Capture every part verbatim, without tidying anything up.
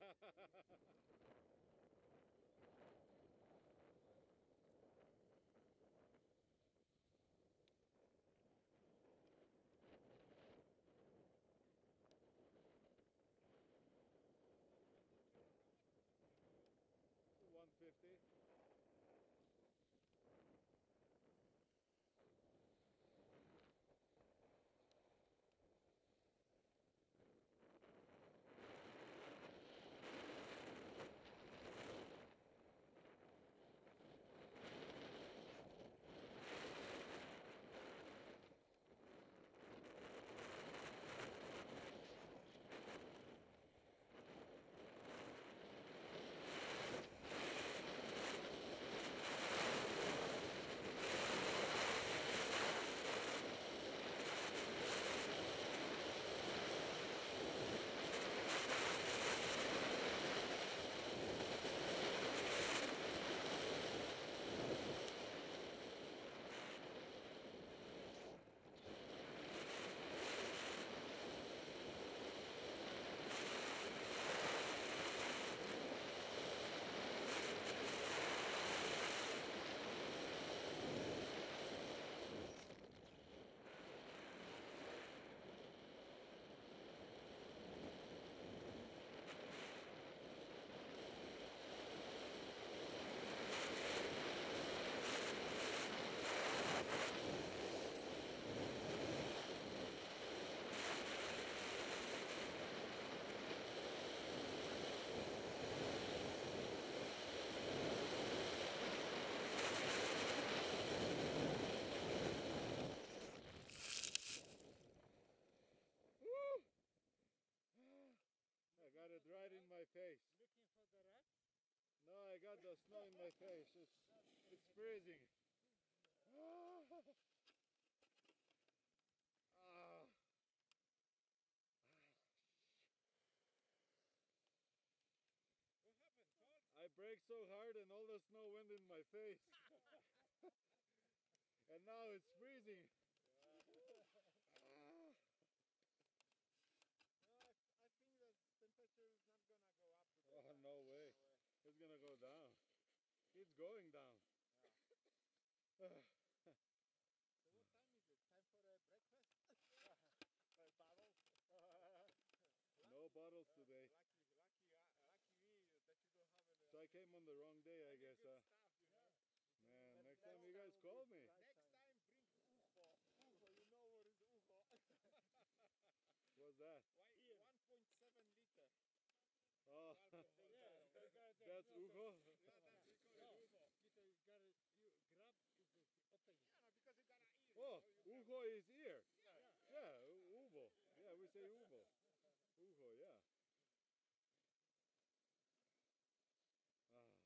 one fifty. I got it right in my face. Looking for the rat? No, I got the snow in my face. It's, it's freezing. Ah. Ah. What happened, Todd? I braked so hard and all the snow went in my face. And now it's freezing. Ah. No, I, I think that temperature is not gonna go up today. Oh, no way. It's gonna go down. It's going down. Yeah. So what time is it? Time for a breakfast? My bottle. No bottles today. Lucky, lucky, uh, lucky me that you don't have any. So I came on the wrong day, I guess. Good Uh, stuff, you know. man, next Next time you time guys will call be me. right Next time. time bring ucho. Ucho, you know what is ucho? What's that? one point seven liter. Oh, Alcohol. Yeah, they got the that's smell ucho? Yeah, that's we call No. it ucho. Peter, you gotta you grab you go open it. Yeah, no, because you got an ear. Oh, you know, you ucho is ear. Yeah. Yeah, u- uvo. Yeah, we say uvo. Uvo, yeah. Ah,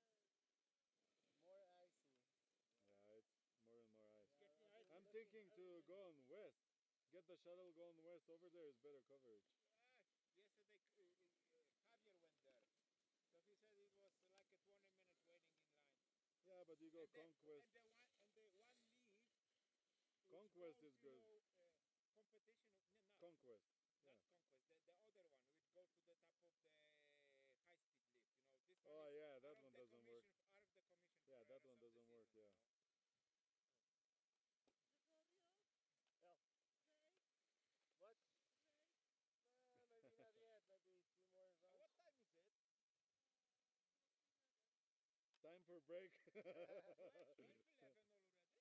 More icy. yeah, it's more and more ice. Yeah, getting I've icy. been I'm looking thinking to everywhere. go on west. Get the shuttle going west. Over there is better coverage. Ah, yesterday, uh, uh, Javier went there. So he said it was like a twenty minutes waiting in line. Yeah, but you go and the, Conquest. And the one, and the one leaf, which Conquest goes, is you good. know, uh, competition of, no, not, Conquest. not Yeah. conquest, the, the other one, which goes to the top of the high-speed lift, you know. This one Oh is yeah, out that of one the doesn't work. commission, out of the commission Yeah, for the that rest one of the doesn't work. season, Yeah. you know. Yeah. What? Uh, maybe not yet. Maybe a few more Uh, rounds. what time is it? Time for break. twelve, eleven already?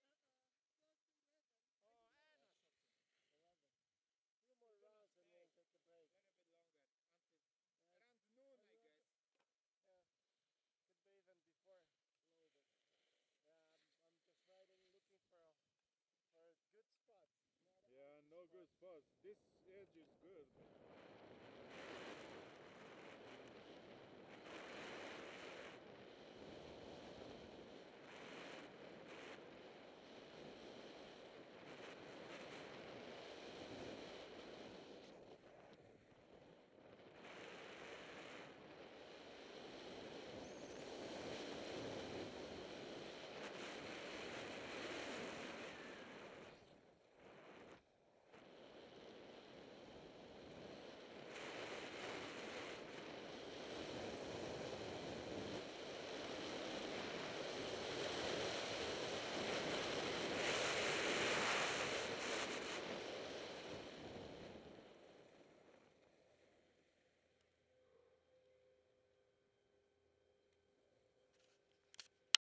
Oh, and or something. Eleven. Few more rounds and then take a break. A little bit longer, until Yeah. around noon, I guess. Yeah. Could be even before a little bit. Yeah, I'm, I'm just riding, looking for a, for a good spot. Not a Yeah, mountain no spot. good spots. This edge is good.